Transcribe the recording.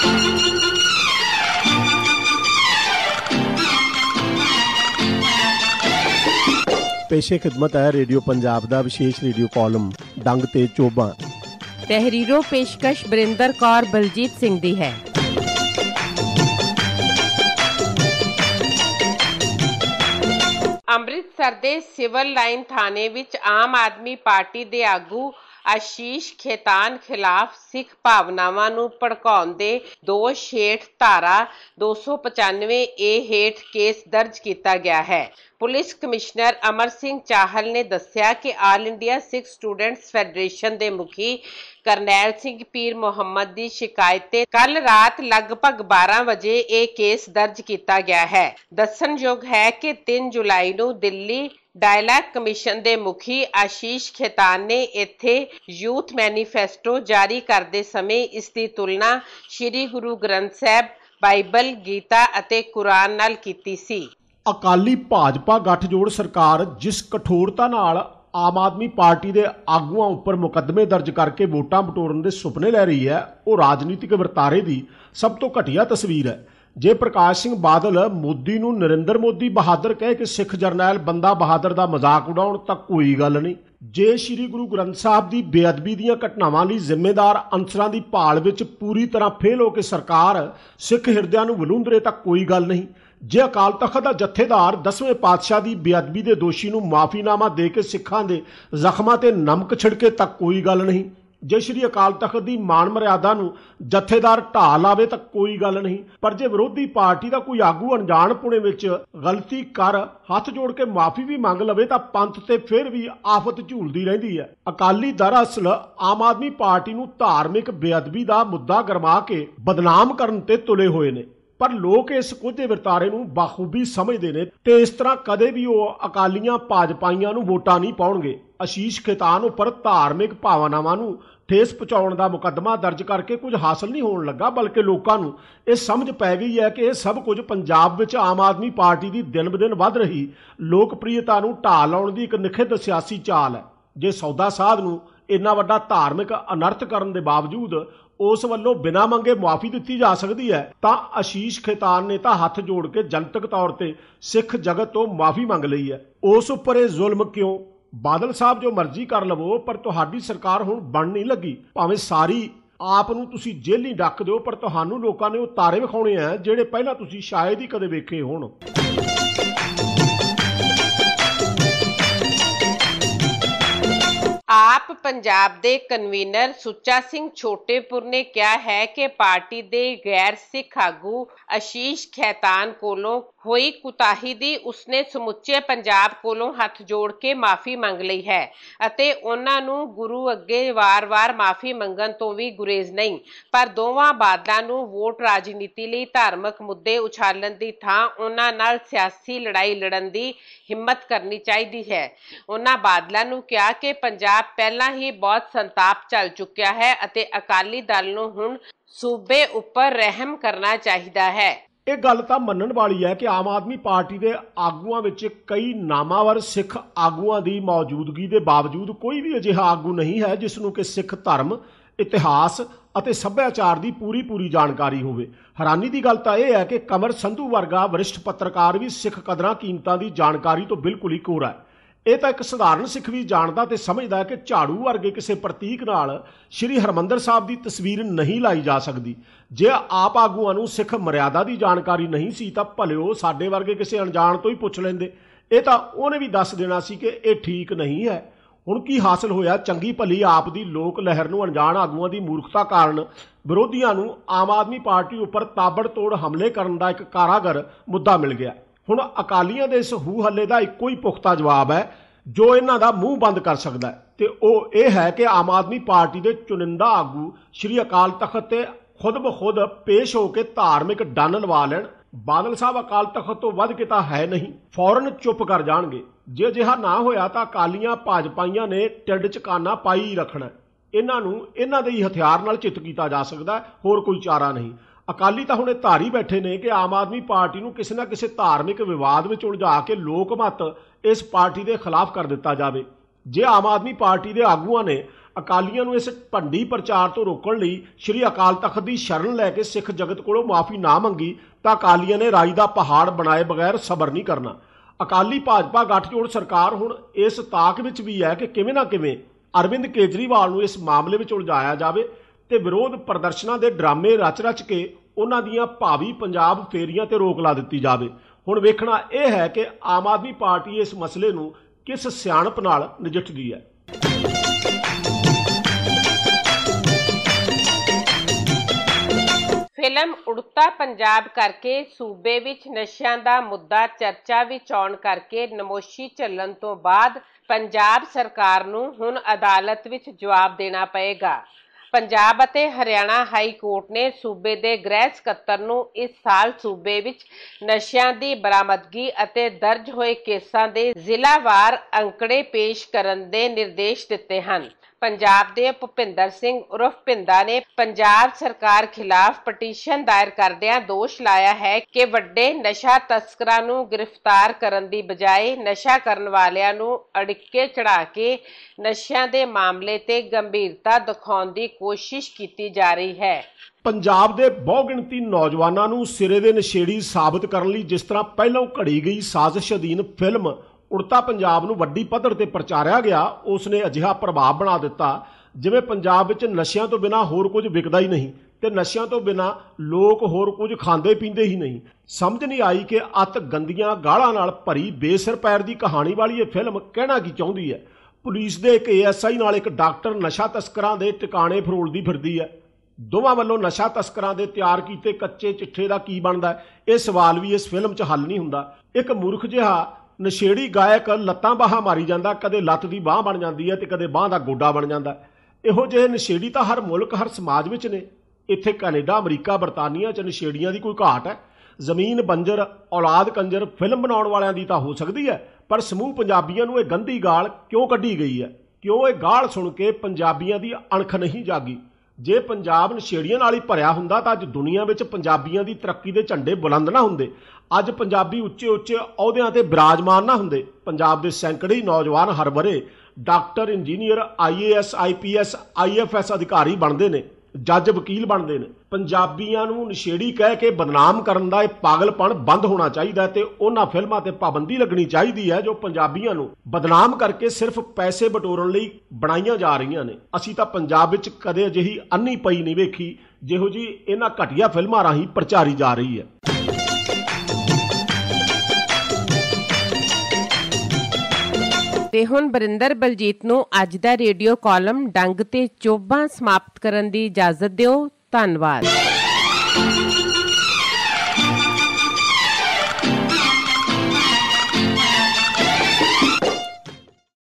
पेशे खिदमत है रेडियो पंजाब दा विशेष रेडियो कॉलम डंग ते चोबा। तहरीरों पेशकश बरिंदर कौर बलजीत सिंह दी है। ਅੰਮ੍ਰਿਤਸਰ ਦੇ ਸਿਵਲ ਲਾਈਨ ਥਾਣੇ ਵਿੱਚ ਆਮ ਆਦਮੀ ਪਾਰਟੀ ਦੇ ਆਗੂ ਆਸ਼ੀਸ਼ ਖੇਤਾਨ ਖਿਲਾਫ ਸਿੱਖ ਭਾਵਨਾਵਾਂ ਨੂੰ ਭੜਕਾਉਣ ਦੇ ਦੋਸ਼ ਹੇਠ ਧਾਰਾ 295 ਏ ਹੇਠ ਕੇਸ ਦਰਜ ਕੀਤਾ ਗਿਆ ਹੈ। ਪੁਲਿਸ ਕਮਿਸ਼ਨਰ ਅਮਰ ਸਿੰਘ ਚਾਹਲ ਨੇ ਦੱਸਿਆ ਕਿ all India Sikh students federation ਦੇ ਮੁਖੀ ਕਰਨੈਲ ਸਿੰਘ ਪੀਰ ਮੁਹੰਮਦ ਦੀ ਸ਼ਿਕਾਇਤ ਤੇ ਕੱਲ ਰਾਤ ਲਗਭਗ 12 ਵਜੇ ਇਹ ਕੇਸ ਦਰਜ ਕੀਤਾ ਗਿਆ ਹੈ। ਦੱਸਣਯੋਗ ਹੈ ਕਿ 3 ਜੁਲਾਈ ਨੂੰ ਦਿੱਲੀ ਡਾਇਲਾਗ ਕਮਿਸ਼ਨ ਦੇ ਮੁਖੀ ਆਸ਼ੀਸ਼ ਖੇਤਾਨ ਨੇ ਇੱਥੇ ਯੂਥ ਮੈਨੀਫੈਸਟੋ ਜਾਰੀ ਕਰਦੇ ਸਮੇਂ ਇਸ ਦੀ ਤੁਲਨਾ ਸ਼੍ਰੀ ਗੁਰੂ ਗ੍ਰੰਥ ਸਾਹਿਬ, ਬਾਈਬਲ, ਗੀਤਾ ਅਤੇ ਕੁਰਾਨ ਨਾਲ ਕੀਤੀ ਸੀ। ਅਕਾਲੀ ਭਾਜਪਾ ਗੱਠਜੋੜ ਸਰਕਾਰ ਜਿਸ ਕਠੋਰਤਾ ਨਾਲ ਆਮ ਆਦਮੀ ਪਾਰਟੀ ਦੇ ਆਗੂਆਂ ਉੱਪਰ ਮੁਕੱਦਮੇ ਦਰਜ ਕਰਕੇ ਵੋਟਾਂ ਬਟੋਰਨ ਦੇ ਸੁਪਨੇ ਲੈ ਰਹੀ ਹੈ, ਉਹ ਰਾਜਨੀਤਿਕ ਵਰਤਾਰੇ ਦੀ ਸਭ ਤੋਂ ਘਟੀਆ ਤਸਵੀਰ ਹੈ। ਜੇ ਪ੍ਰਕਾਸ਼ ਸਿੰਘ ਬਾਦਲ ਮੋਦੀ ਨੂੰ ਨਰਿੰਦਰ ਮੋਦੀ ਬਹਾਦਰ ਕਹਿ ਕੇ ਸਿੱਖ ਜਰਨੈਲ ਬੰਦਾ ਬਹਾਦਰ ਦਾ ਮਜ਼ਾਕ ਉਡਾਉਣ ਤਾਂ ਕੋਈ ਗੱਲ ਨਹੀਂ। ਜੇ ਸ੍ਰੀ ਗੁਰੂ ਗ੍ਰੰਥ ਸਾਹਿਬ ਦੀ ਬੇਅਦਬੀ ਦੀਆਂ ਘਟਨਾਵਾਂ ਲਈ ਜ਼ਿੰਮੇਦਾਰ ਅਨਸਰਾਂ ਦੀ ਭਾਲ ਵਿੱਚ ਪੂਰੀ ਤਰ੍ਹਾਂ ਫੇਲ ਹੋ ਕੇ ਸਰਕਾਰ ਸਿੱਖ ਹਿਰਦਿਆਂ ਨੂੰ ਵਲੂੰਦਰੇ ਤਾਂ ਕੋਈ ਗੱਲ ਨਹੀਂ। ਜੇ ਅਕਾਲ ਤਖਤ ਦਾ ਜਥੇਦਾਰ 10ਵੇਂ ਪਾਤਸ਼ਾਹ ਦੀ ਬੇਅਦਬੀ ਦੇ ਦੋਸ਼ੀ ਨੂੰ ਮਾਫੀਨਾਮਾ ਦੇ ਕੇ ਸਿੱਖਾਂ ਦੇ ਜ਼ਖਮਾਂ ਤੇ ਨਮਕ ਛਿੜਕੇ ਤਾਂ ਕੋਈ ਗੱਲ ਨਹੀਂ। ਜੇ ਸ਼੍ਰੀ ਅਕਾਲ ਤਖਤ ਦੀ ਮਾਣ ਮਰਿਆਦਾ ਨੂੰ ਜਥੇਦਾਰ ਢਾਹ ਲਾਵੇ ਤਾਂ ਕੋਈ ਗੱਲ ਨਹੀਂ। ਪਰ ਜੇ ਵਿਰੋਧੀ ਪਾਰਟੀ ਦਾ ਕੋਈ ਆਗੂ ਅਣਜਾਣਪੁਣੇ ਵਿੱਚ ਗਲਤੀ ਕਰ ਹੱਥ ਜੋੜ ਕੇ ਮਾਫੀ ਵੀ ਮੰਗ ਲਵੇ ਤਾਂ ਪੰਥ ਤੇ ਫਿਰ ਵੀ ਆਫਤ ਝੂਲਦੀ ਰਹਿੰਦੀ ਹੈ। ਅਕਾਲੀ ਦਰਅਸਲ ਆਮ ਆਦਮੀ ਪਾਰਟੀ ਨੂੰ ਧਾਰਮਿਕ ਬੇਅਦਬੀ ਦਾ ਮੁੱਦਾ ਗਰਮਾ ਕੇ ਬਦਨਾਮ ਕਰਨ ਤੇ ਤੁਲੇ ਹੋਏ ਨੇ, ਪਰ ਲੋਕ ਇਸ ਕੋਝੇ ਵਰਤਾਰੇ ਨੂੰ ਬਾਖੂਬੀ ਸਮਝਦੇ ਨੇ ਤੇ ਇਸ ਤਰ੍ਹਾਂ ਕਦੇ ਵੀ ਉਹ ਅਕਾਲੀਆਂ ਭਾਜਪਾਈਆਂ ਨੂੰ ਵੋਟਾਂ ਨਹੀਂ ਪਾਉਣਗੇ। ਆਸ਼ੀਸ਼ ਖੇਤਾਨ ਉੱਪਰ ਧਾਰਮਿਕ ਭਾਵਨਾਵਾਂ ਨੂੰ ਠੇਸ ਪਹੁੰਚਾਉਣ ਦਾ ਮੁਕੱਦਮਾ ਦਰਜ ਕਰਕੇ ਕੁਝ ਹਾਸਲ ਨਹੀਂ ਹੋਣ ਲੱਗਾ, ਬਲਕਿ ਲੋਕਾਂ ਨੂੰ ਇਹ ਸਮਝ ਪੈ ਗਈ ਹੈ ਕਿ ਇਹ ਸਭ ਕੁਝ ਪੰਜਾਬ ਵਿੱਚ ਆਮ ਆਦਮੀ ਪਾਰਟੀ ਦੀ ਦਿਨ-ਬ-ਦਿਨ ਵੱਧ ਰਹੀ ਲੋਕਪ੍ਰਿਯਤਾ ਨੂੰ ਢਾਹ ਲਾਉਣ ਦੀ ਇੱਕ ਨਿਖਿੱਧ ਸਿਆਸੀ ਚਾਲ ਹੈ। ਜੇ ਸੌਦਾ ਸਾਧ ਨੂੰ ਇੰਨਾ ਵੱਡਾ ਧਾਰਮਿਕ ਅਨਰਥ ਕਰਨ ਦੇ ਬਾਵਜੂਦ ਉਸ ਵੱਲੋਂ ਬਿਨਾਂ ਮੰਗੇ ਮੁਆਫੀ ਦਿੱਤੀ ਜਾ ਸਕਦੀ ਹੈ ਤਾਂ ਆਸ਼ੀਸ਼ ਖੇਤਾਨ ਨੇ ਤਾਂ ਹੱਥ ਜੋੜ ਕੇ ਜਨਤਕ ਤੌਰ ਤੇ ਸਿੱਖ ਜਗਤ ਤੋਂ ਮਾਫੀ ਮੰਗ ਲਈ ਹੈ। ਉਸ ਉੱਪਰ ਇਹ ਜ਼ੁਲਮ ਕਿਉਂ? ਬਾਦਲ ਸਾਹਿਬ ਜੋ ਮਰਜ਼ੀ ਕਰ ਲਵੋ, ਪਰ ਤੁਹਾਡੀ ਸਰਕਾਰ ਹੁਣ ਬਣ ਨਹੀਂ ਲੱਗੀ। ਭਾਵੇਂ ਸਾਰੀ ਆਪ ਨੂੰ ਤੁਸੀਂ ਜੇਲ੍ਹੀਂ ਡੱਕ ਦਿਓ, ਪਰ ਤੁਹਾਨੂੰ ਲੋਕਾਂ ਨੇ ਉਹ ਤਾਰੇ ਵਿਖਾਉਣੇ ਆ ਜਿਹੜੇ ਪਹਿਲਾਂ ਤੁਸੀਂ ਸ਼ਾਇਦ ਹੀ ਕਦੇ ਵੇਖੇ ਹੋਣ। ਆਪ ਪੰਜਾਬ ਦੇ ਕਨਵੀਨਰ ਸੁੱਚਾ ਸਿੰਘ ਛੋਟੇਪੁਰ ਨੇ ਕਿਹਾ ਹੈ ਕਿ ਪਾਰਟੀ ਦੇ ਗੈਰ ਸਿੱਖ ਆਗੂ ਆਸ਼ੀਸ਼ ਖੇਤਾਨ ਕੋਲੋਂ ਹੋਈ ਕੁਤਾਹੀ ਦੀ ਉਸਨੇ ਸਮੁੱਚੇ ਪੰਜਾਬ ਕੋਲੋਂ ਹੱਥ ਜੋੜ ਕੇ ਮਾਫੀ ਮੰਗ ਲਈ ਹੈ ਅਤੇ ਉਹਨਾਂ ਨੂੰ ਗੁਰੂ ਅੱਗੇ ਵਾਰ-ਵਾਰ ਮਾਫੀ ਮੰਗਣ ਤੋਂ ਵੀ ਗੁਰੇਜ਼ ਨਹੀਂ। ਪਰ ਦੋਵਾਂ ਬਾਦਲਾਂ ਨੂੰ ਵੋਟ ਰਾਜਨੀਤੀ ਲਈ ਧਾਰਮਿਕ ਮੁੱਦੇ ਉਛਾਲਣ ਦੀ ਥਾਂ ਉਹਨਾਂ ਨਾਲ ਸਿਆਸੀ ਲੜਾਈ ਲੜਨ ਦੀ ਹਿੰਮਤ ਕਰਨੀ ਚਾਹੀਦੀ ਹੈ। ਉਹਨਾਂ ਬਾਦਲਾਂ ਨੂੰ ਕਿਹਾ ਕਿ ਪੰਜਾਬ ਪਹਿਲਾਂ ਹੀ ਬਹੁਤ ਸੰਤਾਪ ਚੱਲ ਚੁੱਕਿਆ ਹੈ ਅਤੇ ਅਕਾਲੀ ਦਲ ਨੂੰ ਹੁਣ ਸੂਬੇ ਉੱਪਰ ਰਹਿਮ ਕਰਨਾ ਚਾਹੀਦਾ ਹੈ। ਇਹ ਗੱਲ ਤਾਂ ਮੰਨਣ ਵਾਲੀ ਹੈ ਕਿ ਆਮ ਆਦਮੀ ਪਾਰਟੀ ਦੇ ਆਗੂਆਂ ਵਿੱਚ ਕਈ ਨਾਮਾਵਰ ਸਿੱਖ ਆਗੂਆਂ ਦੀ ਮੌਜੂਦਗੀ ਦੇ ਬਾਵਜੂਦ ਕੋਈ ਵੀ ਅਜਿਹਾ ਆਗੂ ਨਹੀਂ ਹੈ ਜਿਸ ਨੂੰ ਕਿ ਸਿੱਖ ਧਰਮ, ਇਤਿਹਾਸ ਅਤੇ ਸੱਭਿਆਚਾਰ ਦੀ ਪੂਰੀ ਜਾਣਕਾਰੀ ਹੋਵੇ। ਹੈਰਾਨੀ ਦੀ ਗੱਲ ਤਾਂ ਇਹ ਹੈ ਕਿ ਕਮਰ ਸੰਧੂ ਵਰਗਾ ਵਰਿਸ਼ਠ ਪੱਤਰਕਾਰ ਵੀ ਸਿੱਖ ਕਦਰਾਂ ਕੀਮਤਾਂ ਦੀ ਜਾਣਕਾਰੀ ਤੋਂ ਬਿਲਕੁਲ ਹੀ ਕੋਰਾ ਹੈ। ਇਹ ਤਾਂ ਇੱਕ ਸਧਾਰਨ ਸਿੱਖ ਵੀ ਜਾਣਦਾ ਤੇ ਸਮਝਦਾ ਹੈ ਕਿ ਝਾੜੂ ਵਰਗੇ ਕਿਸੇ ਪ੍ਰਤੀਕ ਨਾਲ ਸ਼੍ਰੀ ਹਰਿਮੰਦਰ ਸਾਹਿਬ ਦੀ ਤਸਵੀਰ ਨਹੀਂ ਲਾਈ ਜਾ ਸਕਦੀ। ਜੇ ਆਪ ਆਗੂਆਂ ਨੂੰ ਸਿੱਖ ਮਰਿਆਦਾ ਦੀ ਜਾਣਕਾਰੀ ਨਹੀਂ ਸੀ ਤਾਂ ਭਲਿਓ ਸਾਡੇ ਵਰਗੇ ਕਿਸੇ ਅਣਜਾਣ ਤੋਂ ਹੀ ਪੁੱਛ ਲੈਂਦੇ। ਇਹ ਤਾਂ ਉਹਨੇ ਵੀ ਦੱਸ ਦੇਣਾ ਸੀ ਕਿ ਇਹ ਠੀਕ ਨਹੀਂ ਹੈ। ਹੁਣ ਕੀ ਹਾਸਲ ਹੋਇਆ? ਚੰਗੀ ਭਲੀ ਆਪ ਦੀ ਲੋਕ ਲਹਿਰ ਨੂੰ ਅਣਜਾਣ ਆਗੂਆਂ ਦੀ ਮੂਰਖਤਾ ਕਾਰਨ ਵਿਰੋਧੀਆਂ ਨੂੰ ਆਮ ਆਦਮੀ ਪਾਰਟੀ ਉੱਪਰ ਤਾਬੜਤੋੜ ਹਮਲੇ ਕਰਨ ਦਾ ਇੱਕ ਕਾਰਾਗਰ ਮੁੱਦਾ ਮਿਲ ਗਿਆ। ਹੁਣ ਅਕਾਲੀਆਂ ਦੇ ਇਸ ਹੂ ਹੱਲੇ ਦਾ ਇੱਕੋ ਹੀ ਪੁਖਤਾ ਜਵਾਬ ਹੈ ਜੋ ਇਹਨਾਂ ਦਾ ਮੂੰਹ ਬੰਦ ਕਰ ਸਕਦਾ ਹੈ, ਤੇ ਉਹ ਇਹ ਹੈ ਕਿ ਆਮ ਆਦਮੀ ਪਾਰਟੀ ਦੇ ਚੁਣਿੰਦਾ ਆਗੂ ਸ਼੍ਰੀ ਅਕਾਲ ਤਖਤ ਤੇ ਖੁਦ ਬਖੁਦ ਪੇਸ਼ ਹੋ ਕੇ ਧਾਰਮਿਕ ਡੰਨ ਲਵਾ ਲੈਣ। ਬਾਦਲ ਸਾਹਿਬ ਅਕਾਲ ਤਖਤ ਤੋਂ ਵੱਧ ਕੇ ਤਾਂ ਹੈ ਨਹੀਂ, ਫੌਰਨ ਚੁੱਪ ਕਰ ਜਾਣਗੇ। ਜੇ ਅਜਿਹਾ ਨਾ ਹੋਇਆ ਤਾਂ ਅਕਾਲੀਆਂ ਭਾਜਪਾਈਆਂ ਨੇ ਢਿੱਡ 'ਚ ਕਾਨਾ ਪਾਈ ਹੀ ਰੱਖਣਾ। ਇਹਨਾਂ ਨੂੰ ਇਹਨਾਂ ਦੇ ਹੀ ਹਥਿਆਰ ਨਾਲ ਚਿੱਤ ਕੀਤਾ ਜਾ ਸਕਦਾ, ਹੋਰ ਕੋਈ ਚਾਰਾ ਨਹੀਂ। ਅਕਾਲੀ ਤਾਂ ਹੁਣ ਇਹ ਧਾਰੀ ਬੈਠੇ ਨੇ ਕਿ ਆਮ ਆਦਮੀ ਪਾਰਟੀ ਨੂੰ ਕਿਸੇ ਨਾ ਕਿਸੇ ਧਾਰਮਿਕ ਵਿਵਾਦ ਵਿੱਚ ਉਲਝਾ ਕੇ ਲੋਕ ਮਤ ਇਸ ਪਾਰਟੀ ਦੇ ਖਿਲਾਫ ਕਰ ਦਿੱਤਾ ਜਾਵੇ। ਜੇ ਆਮ ਆਦਮੀ ਪਾਰਟੀ ਦੇ ਆਗੂਆਂ ਨੇ ਅਕਾਲੀਆਂ ਨੂੰ ਇਸ ਭੰਡੀ ਪ੍ਰਚਾਰ ਤੋਂ ਰੋਕਣ ਲਈ ਸ਼੍ਰੀ ਅਕਾਲ ਤਖਤ ਦੀ ਸ਼ਰਨ ਲੈ ਕੇ ਸਿੱਖ ਜਗਤ ਕੋਲੋਂ ਮਾਫੀ ਨਾ ਮੰਗੀ ਤਾਂ ਅਕਾਲੀਆਂ ਨੇ ਰਾਈ ਦਾ ਪਹਾੜ ਬਣਾਏ ਬਗੈਰ ਸਬਰ ਨਹੀਂ ਕਰਨਾ। ਅਕਾਲੀ ਭਾਜਪਾ ਗੱਠਜੋੜ ਸਰਕਾਰ ਹੁਣ ਇਸ ਤਾਕ ਵਿੱਚ ਵੀ ਹੈ ਕਿ ਕਿਵੇਂ ਨਾ ਕਿਵੇਂ ਅਰਵਿੰਦ ਕੇਜਰੀਵਾਲ ਨੂੰ ਇਸ ਮਾਮਲੇ ਵਿੱਚ ਉਲਝਾਇਆ ਜਾਵੇ ਤੇ ਵਿਰੋਧ ਪ੍ਰਦਰਸ਼ਨਾਂ ਦੇ ਡਰਾਮੇ ਰਚ ਕੇ ਉਹਨਾਂ ਦੀਆਂ ਭਾਵੀ ਪੰਜਾਬ ਫੇਰੀਆਂ ਤੇ ਰੋਕ ਲਾ ਦਿੱਤੀ ਜਾਵੇ। ਹੁਣ ਵੇਖਣਾ ਇਹ ਹੈ ਕਿ ਆਮ ਆਦਮੀ ਪਾਰਟੀ ਇਸ ਮਸਲੇ ਨੂੰ ਕਿਸ ਸਿਆਣਪ ਨਾਲ ਨਜਿੱਠਦੀ ਹੈ। ਫਿਲਮ ਉੜਤਾ ਪੰਜਾਬ ਕਰਕੇ ਸੂਬੇ ਵਿੱਚ ਨਸ਼ਿਆਂ ਦਾ ਮੁੱਦਾ ਚਰਚਾ ਵਿੱਚ ਆਉਣ ਕਰਕੇ ਨਮੋਸ਼ੀ ਚੱਲਣ ਤੋਂ ਬਾਅਦ ਪੰਜਾਬ ਸਰਕਾਰ ਨੂੰ ਹੁਣ ਅਦਾਲਤ ਵਿੱਚ ਜਵਾਬ ਦੇਣਾ ਪਏਗਾ। ਪੰਜਾਬ ਅਤੇ ਹਰਿਆਣਾ ਹਾਈ ਕੋਰਟ ਨੇ ਸੂਬੇ ਦੇ ਗ੍ਰਹਿ ਸਕੱਤਰ ਨੂੰ ਇਸ ਸਾਲ ਸੂਬੇ ਵਿੱਚ ਨਸ਼ਿਆਂ ਦੀ ਬਰਾਮਦਗੀ ਅਤੇ ਦਰਜ ਹੋਏ ਕੇਸਾਂ ਦੇ ਜ਼ਿਲ੍ਹਾਵਾਰ ਅੰਕੜੇ ਪੇਸ਼ ਕਰਨ ਦੇ ਨਿਰਦੇਸ਼ ਦਿੱਤੇ ਹਨ। ਪੰਜਾਬ ਦੇ ਭੁਪਿੰਦਰ ਸਿੰਘ ਉਰਫ ਭਿੰਦਾ ਨੇ ਪੰਜਾਬ ਸਰਕਾਰ ਖਿਲਾਫ ਪਟੀਸ਼ਨ ਦਾਇਰ ਕਰਦਿਆਂ ਦੋਸ਼ ਲਾਇਆ ਹੈ ਕਿ ਵੱਡੇ ਨਸ਼ਾ ਤਸਕਰਾਂ ਨੂੰ ਗ੍ਰਿਫਤਾਰ ਕਰਨ ਦੀ ਬਜਾਏ ਨਸ਼ਾ ਕਰਨ ਵਾਲਿਆਂ ਨੂੰ ਅੜਿੱਕੇ ਚੜਾ ਕੇ ਨਸ਼ਿਆਂ ਦੇ ਮਾਮਲੇ ਤੇ ਗੰਭੀਰਤਾ ਦਿਖਾਉਣ ਦੀ ਕੋਸ਼ਿਸ਼ ਕੀਤੀ ਜਾ ਰਹੀ ਹੈ। ਪੰਜਾਬ ਦੇ ਬਹੁਗਿਣਤੀ ਨੌਜਵਾਨਾਂ ਨੂੰ ਸਿਰੇ ਦੇ ਨਸ਼ੇੜੀ ਸਾਬਤ ਕਰਨ ਲਈ ਜਿਸ ਤਰ੍ਹਾਂ ਪਹਿਲਾਂ ਘੜੀ ਗਈ ਸਾਜ਼ਿਸ਼ ਅਧੀਨ ਫਿਲਮ ਉੜਤਾ ਪੰਜਾਬ ਨੂੰ ਵੱਡੀ ਪੱਧਰ ਤੇ ਪ੍ਰਚਾਰਿਆ ਗਿਆ, ਉਸ ਨੇ ਅਜਿਹਾ ਪ੍ਰਭਾਵ ਬਣਾ ਦਿੱਤਾ ਜਿਵੇਂ ਪੰਜਾਬ ਵਿੱਚ ਨਸ਼ਿਆਂ ਤੋਂ ਬਿਨਾਂ ਹੋਰ ਕੁਝ ਵਿਕਦਾ ਹੀ ਨਹੀਂ ਤੇ ਨਸ਼ਿਆਂ ਤੋਂ ਬਿਨਾਂ ਲੋਕ ਹੋਰ ਕੁਝ ਖਾਂਦੇ ਪੀਂਦੇ ਹੀ ਨਹੀਂ। ਸਮਝ ਨਹੀਂ ਆਈ ਕਿ ਅਤ ਗੰਦੀਆਂ ਗਾਲਾਂ ਨਾਲ ਭਰੀ ਬੇਸਿਰ ਪੈਰ ਦੀ ਕਹਾਣੀ ਵਾਲੀ ਇਹ ਫਿਲਮ ਕਹਿਣਾ ਕੀ ਚਾਹੁੰਦੀ ਹੈ। ਪੁਲਿਸ ਦੇ ਇੱਕ ASI ਨਾਲ ਇੱਕ ਡਾਕਟਰ ਨਸ਼ਾ ਤਸਕਰਾਂ ਦੇ ਟਿਕਾਣੇ ਫਰੋਲਦੀ ਫਿਰਦੀ ਹੈ। ਦੋਵਾਂ ਵੱਲੋਂ ਨਸ਼ਾ ਤਸਕਰਾਂ ਦੇ ਤਿਆਰ ਕੀਤੇ ਕੱਚੇ ਚਿੱਠੇ ਦਾ ਕੀ ਬਣਦਾ, ਇਹ ਸਵਾਲ ਵੀ ਇਸ ਫਿਲਮ 'ਚ ਹੱਲ ਨਹੀਂ ਹੁੰਦਾ। ਇੱਕ ਮੂਰਖ ਜਿਹਾ ਨਸ਼ੇੜੀ ਗਾਇਕ ਲੱਤਾਂ ਬਾਹਾਂ ਮਾਰੀ ਜਾਂਦਾ, ਕਦੇ ਲੱਤ ਦੀ ਬਾਂਹ ਬਣ ਜਾਂਦੀ ਹੈ ਤੇ ਕਦੇ ਬਾਂਹ ਦਾ ਗੋਡਾ ਬਣ ਜਾਂਦਾ। ਇਹੋ ਜਿਹੇ ਨਸ਼ੇੜੀ ਤਾਂ ਹਰ ਮੁਲਕ ਹਰ ਸਮਾਜ ਵਿੱਚ ਨੇ। ਇੱਥੇ ਕੈਨੇਡਾ, ਅਮਰੀਕਾ, ਬਰਤਾਨੀਆ 'ਚ ਨਸ਼ੇੜੀਆਂ ਦੀ ਕੋਈ ਘਾਟ ਹੈ? ਜ਼ਮੀਨ ਬੰਜਰ, ਔਲਾਦ ਕੰਜਰ ਫਿਲਮ ਬਣਾਉਣ ਵਾਲਿਆਂ ਦੀ ਤਾਂ ਹੋ ਸਕਦੀ ਹੈ, ਪਰ ਸਮੂਹ ਪੰਜਾਬੀਆਂ ਨੂੰ ਇਹ ਗੰਦੀ ਗਾਲ ਕਿਉਂ ਕੱਢੀ ਗਈ ਹੈ? ਕਿਉਂ ਇਹ ਗਾਲ ਸੁਣ ਕੇ ਪੰਜਾਬੀਆਂ ਦੀ ਅਣਖ ਨਹੀਂ ਜਾਗੀ? ਜੇ ਪੰਜਾਬ ਨਸ਼ੇੜੀਆਂ ਨਾਲ ਹੀ ਭਰਿਆ ਹੁੰਦਾ ਤਾਂ ਅੱਜ ਦੁਨੀਆ ਵਿੱਚ ਪੰਜਾਬੀਆਂ ਦੀ ਤਰੱਕੀ ਦੇ ਝੰਡੇ ਬੁਲੰਦ ਨਾ ਹੁੰਦੇ। ਅੱਜ ਪੰਜਾਬੀ ਉੱਚੇ ਉੱਚੇ ਅਹੁਦਿਆਂ ਤੇ ਬਿਰਾਜਮਾਨ ਨਾ ਹੁੰਦੇ। ਪੰਜਾਬ ਦੇ ਸੈਂਕੜੇ ਨੌਜਵਾਨ ਹਰ ਵਰੇ doctor, engineer, IAS, IPS, IFS ਅਧਿਕਾਰੀ ਬਣਦੇ ਨੇ, ਜੱਜ, ਵਕੀਲ ਬਣਦੇ ਨੇ। ਪੰਜਾਬੀਆਂ ਨੂੰ ਨਸ਼ੇੜੀ ਕਹਿ ਕੇ ਬਦਨਾਮ ਕਰਨ ਦਾ ਇਹ ਪਾਗਲਪਣ ਬੰਦ ਹੋਣਾ ਚਾਹੀਦਾ ਤੇ ਉਹਨਾਂ ਫਿਲਮਾਂ ਤੇ ਪਾਬੰਦੀ ਲੱਗਣੀ ਚਾਹੀਦੀ ਹੈ ਜੋ ਪੰਜਾਬੀਆਂ ਨੂੰ ਬਦਨਾਮ ਕਰਕੇ ਸਿਰਫ ਪੈਸੇ ਬਟੋਰਨ ਲਈ ਬਣਾਈਆਂ ਜਾ ਰਹੀਆਂ ਨੇ। ਅਸੀਂ ਤਾਂ ਪੰਜਾਬ ਵਿੱਚ ਕਦੇ ਅਜਿਹੀ ਅੰਨੀ ਪਈ ਨਹੀਂ ਵੇਖੀ ਜਿਹੋ ਜੀ ਇਹਨਾਂ ਘਟੀਆ ਫਿਲਮਾਂ ਰਾਹੀਂ ਪ੍ਰਚਾਰੀ ਜਾ ਰਹੀ ਹੈ। ਤੇ ਹੁਣ ਬਰਿੰਦਰ ਬਲਜੀਤ ਨੂੰ ਅੱਜ ਦਾ ਰੇਡੀਓ ਕਾਲਮ ਡੰਗ ਤੇ ਚੋਭਾਂ ਸਮਾਪਤ ਕਰਨ ਦੀ ਇਜਾਜ਼ਤ ਦਿਓ। ਧੰਨਵਾਦ।